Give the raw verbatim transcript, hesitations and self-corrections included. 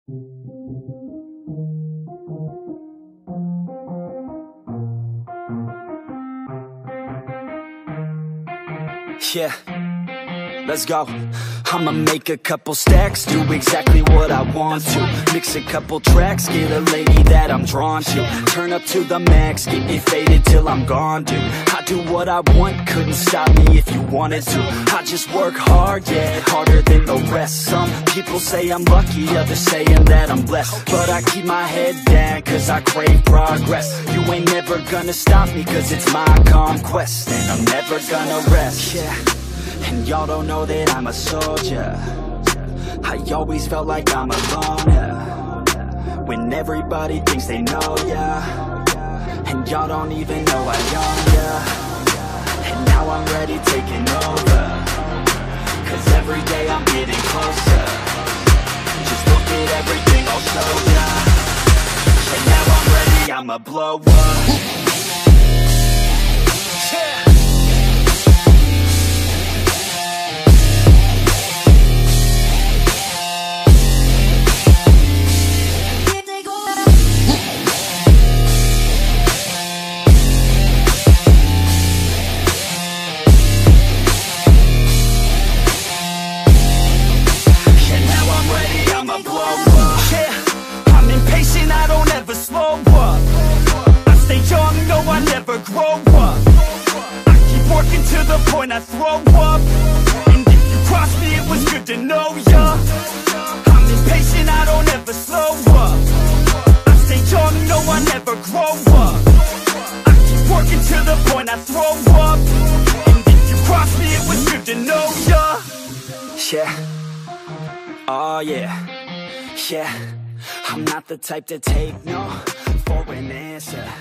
Yeah, let's go. I'ma make a couple stacks, do exactly what I want to. Mix a couple tracks, get a lady that I'm drawn to. Turn up to the max, get me faded till I'm gone, dude. I do what I want, couldn't stop me if you wanted to. I just work hard, yeah, harder than the rest. Some people say I'm lucky, others saying that I'm blessed. But I keep my head down, cause I crave progress. You ain't never gonna stop me, cause it's my conquest. And I'm never gonna rest, yeah. And y'all don't know that I'm a soldier. I always felt like I'm a loner when everybody thinks they know ya, and y'all don't even know I own ya. And now I'm ready taking over, cause every day I'm getting closer. Just look at everything I'll show ya. And now I'm ready, I'ma blow up. I throw up, and if you cross me, it was good to know ya. I'm impatient, I don't ever slow up. I stay young, no, I never grow up. I keep working to the point I throw up, and if you cross me, it was good to know ya. Yeah, oh yeah, yeah. I'm not the type to take no for an answer.